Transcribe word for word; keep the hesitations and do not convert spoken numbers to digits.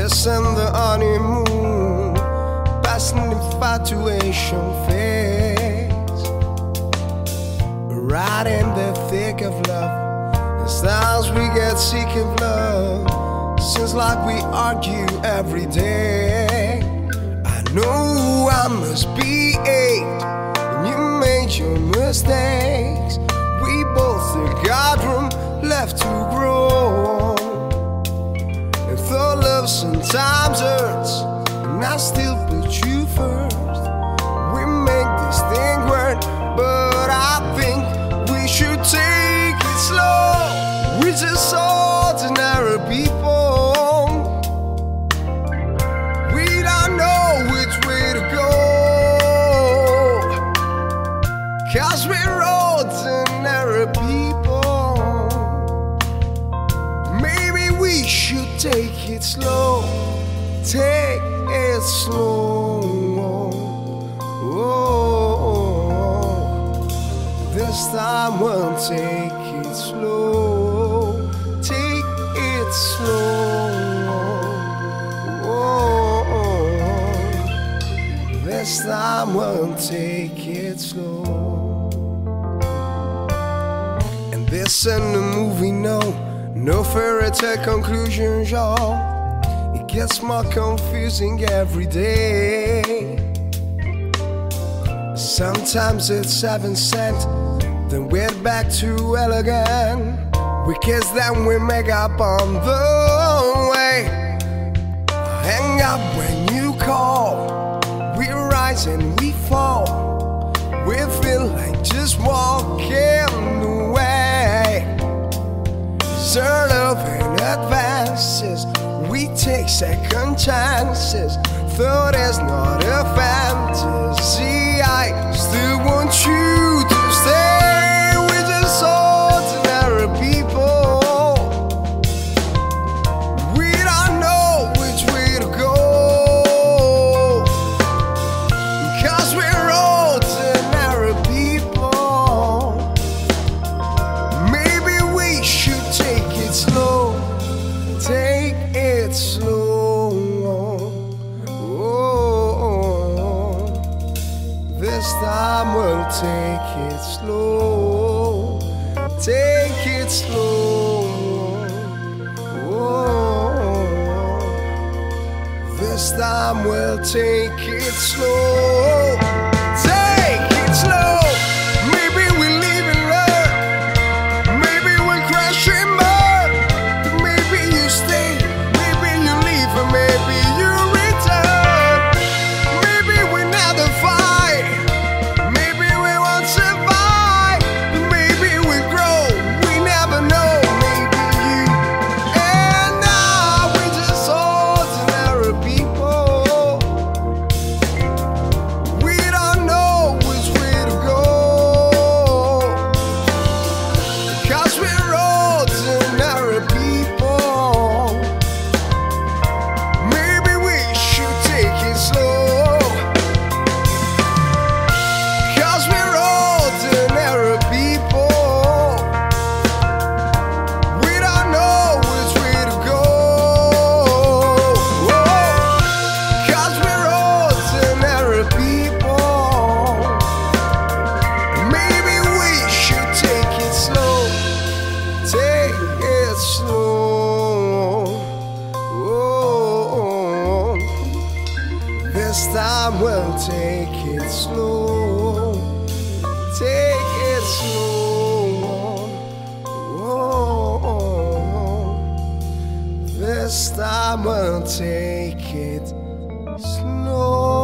kiss and the honeymoon, past an infatuation phase. Right in the thick of love, it's times we get sick of love. Seems like we argue every day. I know I must be eight, and you made your mistakes. We both still got room left to grow. And though love sometimes hurts, and I still put you first, we make this thing work. But I think we should take it slow. We're just ordinary people. We don't know which way to go, 'cause we're ordinary people. Maybe we should take it slow. Take it slow. Oh, this time we'll take it slow. Take it slow. Oh, this time we'll take it slow. And this ain't a movie, no, no fairy tale conclusions, y'all. It gets more confusing every day. Sometimes it's heaven sent, then we're back to elegant. We kiss, then we make up on the way. Hang up when you call. We rise and we fall. We feel like just walking away. Sort of in advances, we take second chances. Though there's not a fantasy, I still want you to stay. We're just ordinary people. We don't know which way to go, 'cause we're ordinary people. Maybe we should take it slow. Take it slow. This time we'll take it slow. Take it slow. Oh, this time we'll take it slow. Take it slow. Maybe we live and learn. Maybe we crash and burn. Maybe you stay. Maybe you leave, or maybe you return. Maybe we never fight. Maybe we won't survive. Maybe we grow. We never know. Maybe you and I, we just ordinary people. We don't know which way to go, 'cause we're ordinary people. Maybe we should take it slow, 'cause we're ordinary people. We don't know which way to go, 'cause we're ordinary people. Maybe we should take it slow. Take it slow. Oh, this time we'll take it slow. Take it slow. Oh, this time we'll take it slow.